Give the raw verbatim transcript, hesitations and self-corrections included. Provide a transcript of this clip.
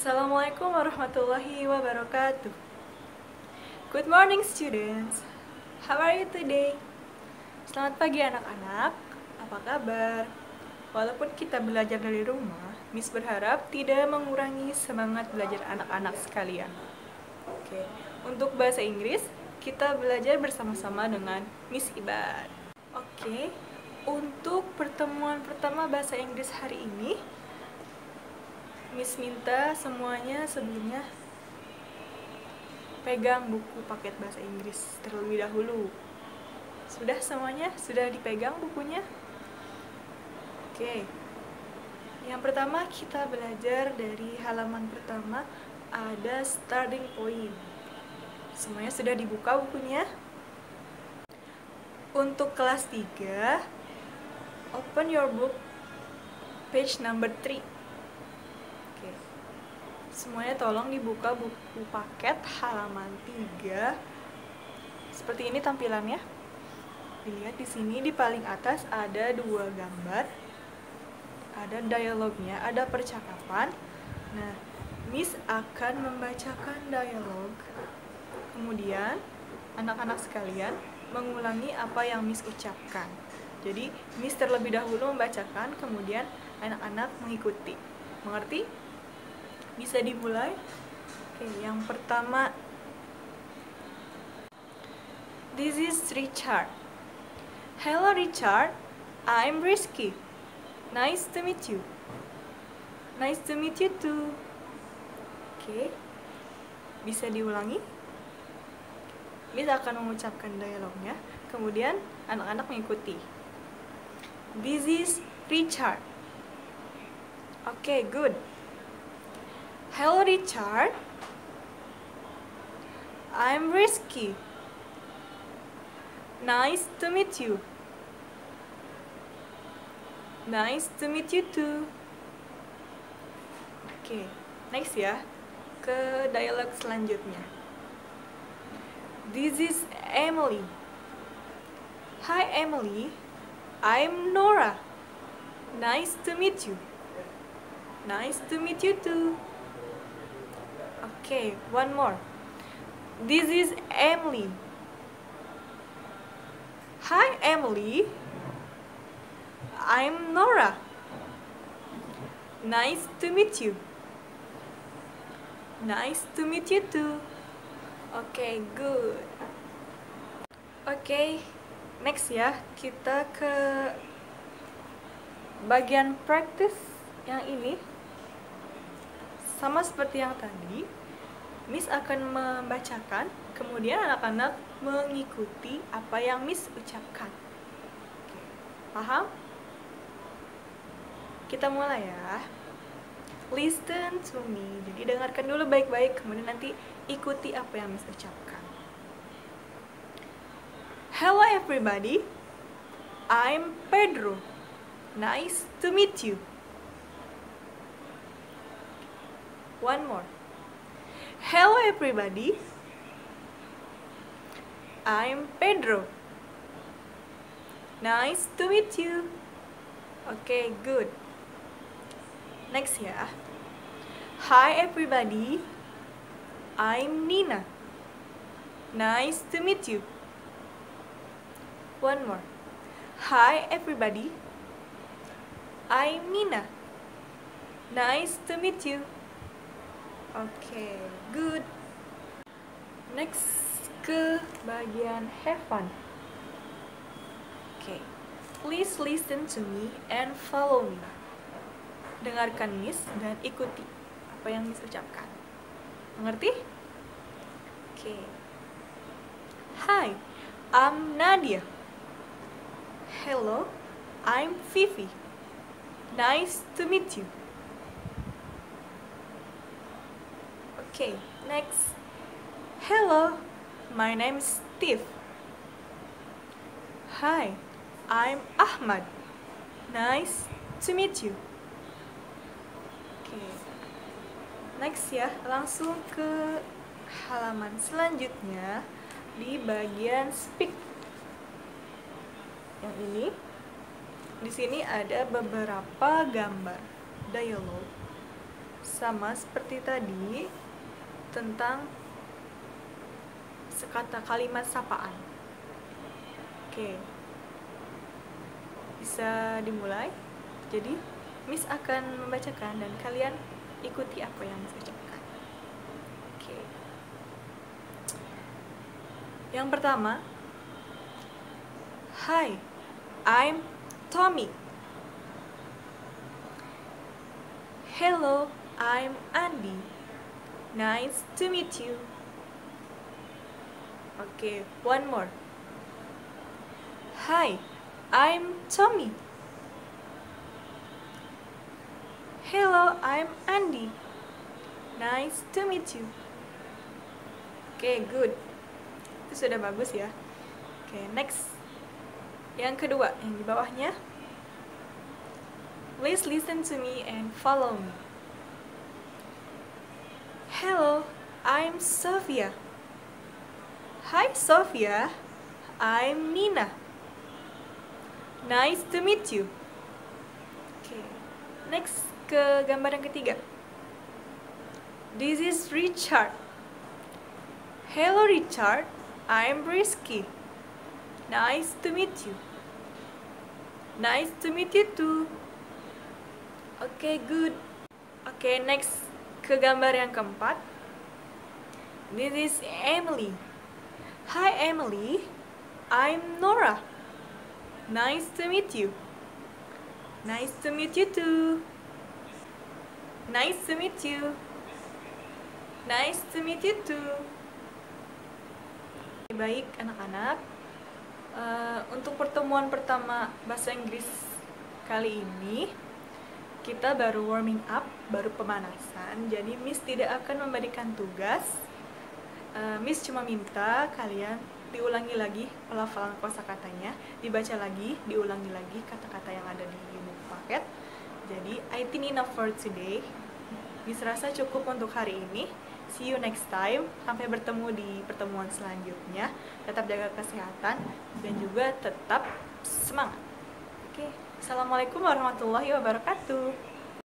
Assalamualaikum warahmatullahi wabarakatuh. Good morning students. How are you today? Selamat pagi anak-anak. Apa kabar? Walaupun kita belajar dari rumah, Miss berharap tidak mengurangi semangat belajar anak-anak sekalian. Oke, untuk bahasa Inggris, kita belajar bersama-sama dengan Miss Iban. Oke, untuk pertemuan pertama bahasa Inggris hari ini, Miss minta semuanya sebelumnya pegang buku paket bahasa Inggris terlebih dahulu. Sudah semuanya? Sudah dipegang bukunya? Oke. Yang pertama kita belajar dari halaman pertama, ada starting point. Semuanya sudah dibuka bukunya? Untuk kelas tiga, open your book page number three. Oke. Semuanya tolong dibuka buku paket halaman tiga. Seperti ini tampilannya. Dilihat di sini di paling atas ada dua gambar. Ada dialognya, ada percakapan. Nah, Miss akan membacakan dialog. Kemudian, anak-anak sekalian mengulangi apa yang Miss ucapkan. Jadi, Miss terlebih dahulu membacakan, kemudian anak-anak mengikuti. Mengerti? Bisa dimulai? Oke, yang pertama. This is Richard. Hello Richard, I'm Rizky. Nice to meet you. Nice to meet you too. Oke, bisa diulangi? Miss akan mengucapkan dialognya, kemudian anak-anak mengikuti. This is Richard. Oke, good. Hello Richard, I'm Rizky. Nice to meet you. Nice to meet you too. Oke, next ya, ke dialog selanjutnya. This is Emily. Hi Emily, I'm Nora. Nice to meet you. Nice to meet you too. Okay, one more. This is Emily. Hi Emily, I'm Nora. Nice to meet you. Nice to meet you too. Okay, good. Okay, next ya, kita ke bagian practice yang ini. Sama seperti yang tadi, Miss akan membacakan, kemudian anak-anak mengikuti apa yang Miss ucapkan. Oke, paham? Kita mulai ya. Listen to me. Jadi dengarkan dulu baik-baik, kemudian nanti ikuti apa yang Miss ucapkan. Hello everybody, I'm Pedro. Nice to meet you. One more. Hello everybody, I'm Pedro. Nice to meet you. Okay, good. Next ya. Hi everybody, I'm Nina. Nice to meet you. One more. Hi everybody, I'm Nina. Nice to meet you. Okay, good. Next ke bagian have fun. Okay, please listen to me and follow me. Dengarkan Miss dan ikuti apa yang Miss ucapkan. Mengerti? Okay. Hi, I'm Nadia. Hello, I'm Fifi. Nice to meet you. Okay, next. Hello, my name is Steve. Hi, I'm Ahmad. Nice to meet you. Okay, next ya, langsung ke halaman selanjutnya di bagian speak. Yang ini, di sini ada beberapa gambar dialog. sama seperti tadi tentang sekata kalimat sapaan. Oke, bisa dimulai. Jadi Miss akan membacakan dan kalian ikuti apa yang Miss ucapkan. Oke. Yang pertama, Hi, I'm Tommy. Hello, I'm Andy. Nice to meet you. Okay, one more. Hi, I'm Tommy. Hello, I'm Andy. Nice to meet you. Oke, okay, good. Itu sudah bagus ya. Oke, okay, next. Yang kedua, yang di bawahnya. Please listen to me and follow me. Hello, I'm Sophia. Hi, Sophia. I'm Nina. Nice to meet you. Oke, okay. Next ke gambar yang ketiga. This is Richard. Hello, Richard. I'm Brisky. Nice to meet you. Nice to meet you too. Oke, okay, good. Oke, okay, next ke gambar yang keempat. This is Emily. Hi, Emily. I'm Nora. Nice to meet you. Nice to meet you too. Nice to meet you. Nice to meet you too. Baik, anak-anak. Uh, untuk pertemuan pertama bahasa Inggris kali ini, kita baru warming up, baru pemanasan. Jadi Miss tidak akan memberikan tugas. Uh, Miss cuma minta kalian diulangi lagi pelafalan kosakatanya, dibaca lagi, diulangi lagi kata-kata yang ada di buku paket. Jadi I think enough for today. Miss rasa cukup untuk hari ini. See you next time. Sampai bertemu di pertemuan selanjutnya. Tetap jaga kesehatan dan juga tetap semangat. Oke, okay. Assalamualaikum warahmatullahi wabarakatuh.